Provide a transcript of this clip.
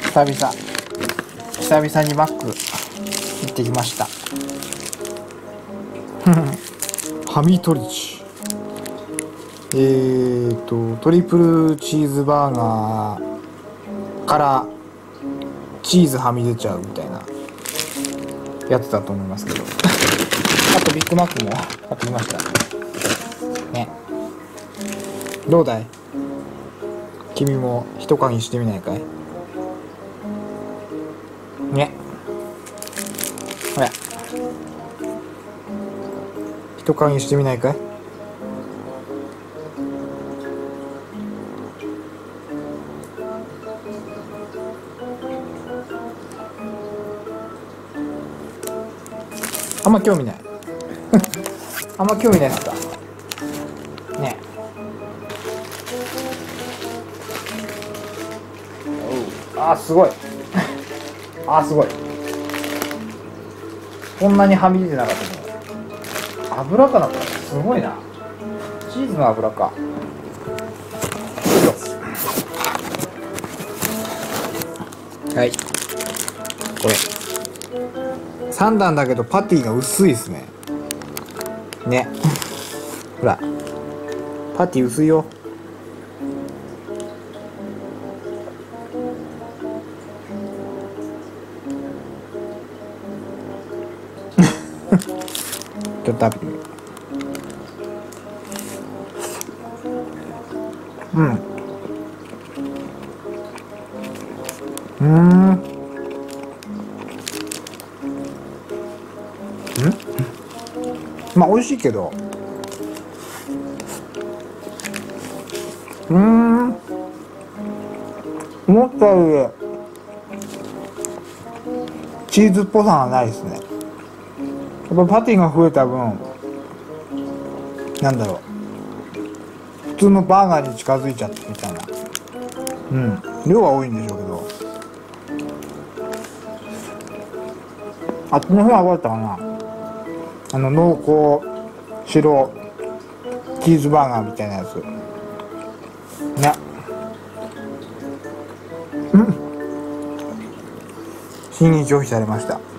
久々にマック行ってきました。ハミトリチ、トリプルチーズバーガーからチーズはみ出ちゃうみたいなやつだと思いますけど、あとビッグマックも買ってきましたね。どうだい、君も一噛みしてみないかいね。ほら、一噛みしてみないかい。あんま興味ないあんま興味ないですかね。あーすごいあーすごい、こんなにはみ出てなかったの。油かなこれ、すごいな。チーズの油か。はい、これ3段だけどパティが薄いですね。ねほらパティ薄いよ。ちょっと食べてみる。まあ美味しいけど、思ったよりチーズっぽさがないですね。やっぱパティが増えた分、なんだろう、普通のバーガーに近づいちゃってみたいな。量は多いんでしょうけど、あっちの方が良かったかな。濃厚白チーズバーガーみたいなやつね。新規消費されました。